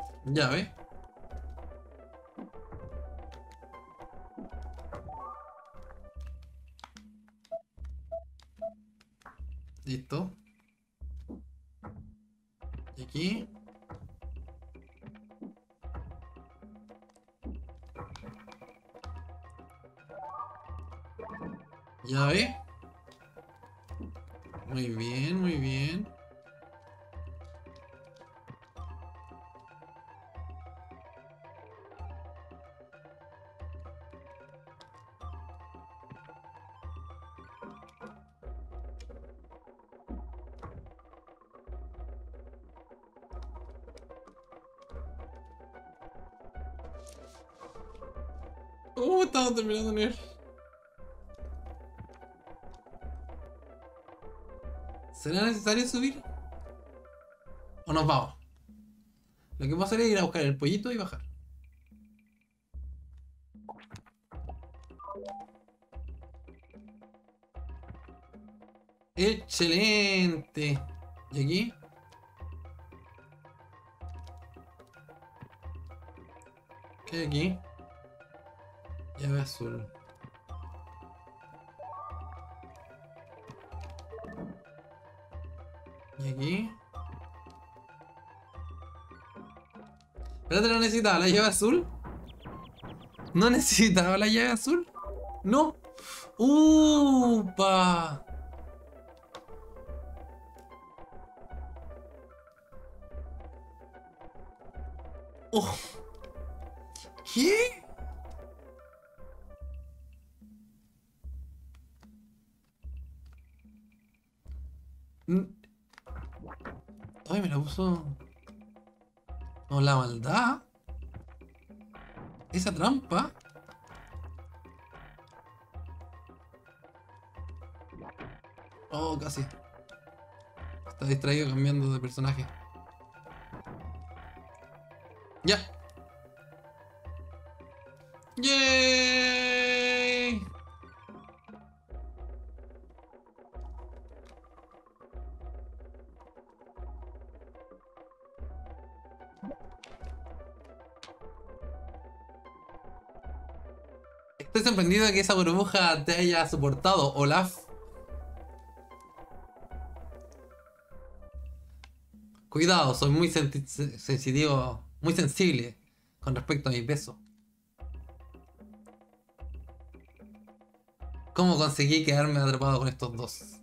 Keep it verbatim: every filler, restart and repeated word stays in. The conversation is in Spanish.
Ya ve. Listo. Y aquí. Ya ve. Muy bien, muy bien. Uh, estamos terminando el nivel. ¿Será necesario subir? ¿O nos vamos? Lo que vamos a hacer es ir a buscar el pollito y bajar. ¡Excelente! ¿Y aquí? ¿Qué hay aquí? Llave azul. ¿Y aquí? Espérate, ¿no necesitaba la llave azul? ¿No necesitaba la llave azul? ¡No! ¡Upa! ¡Oh! ¿Qué? Mm. Ay, me la puso... No, la maldad. Esa trampa. Oh, casi. Está distraído cambiando de personaje. Ya. ¡Yay! Estoy sorprendido de que esa burbuja te haya soportado, Olaf. Cuidado, soy muy senti- se- sensitivo, muy sensible con respecto a mi peso. ¿Cómo conseguí quedarme atrapado con estos dos?